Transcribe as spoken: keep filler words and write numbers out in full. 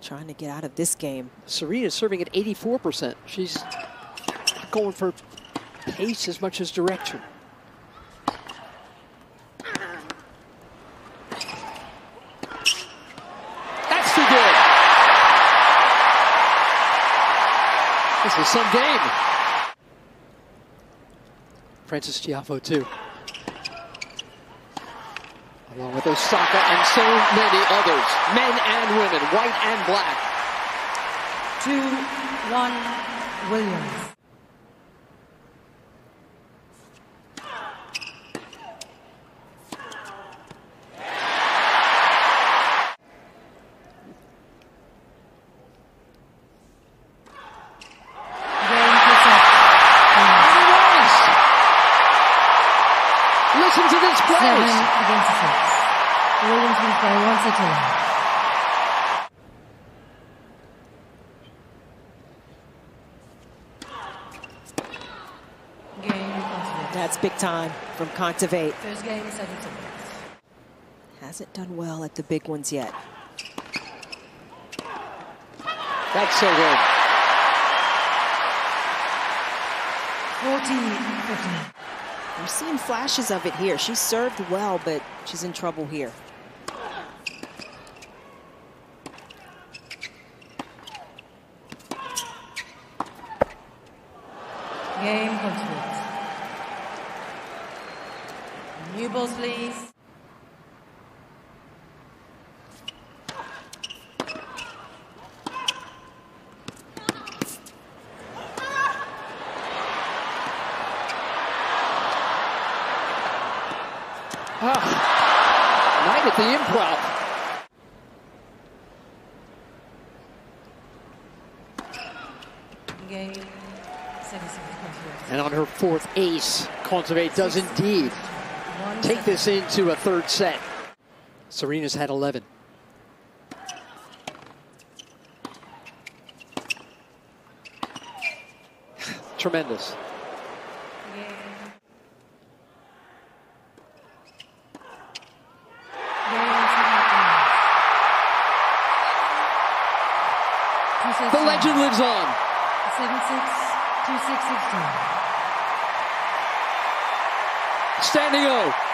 trying to get out of this game. Serena's serving at eighty-four percent. She's going for pace as much as direction. That's too good. This is some game. Frances Tiafoe too. Along with Osaka and so many others, men and women, white and black. two one Williams. Listen to this place. Seven against six. Williams will play one set alone. Game Kontaveit. That's big time from Kontaveit. First game, seven seconds. Hasn't done well at the big ones yet. That's so good. fourteen fifteen. We're seeing flashes of it here. She served well, but she's in trouble here. Game Kontaveit. New balls, please. Ah, night at the Improv. Game seven seconds Kontaveit. And on her fourth ace, Kontaveit does indeed One take second. this into a third set. Serena's had eleven. Tremendous. Game. The legend lives on. seven six, two six sixteen. Standing O.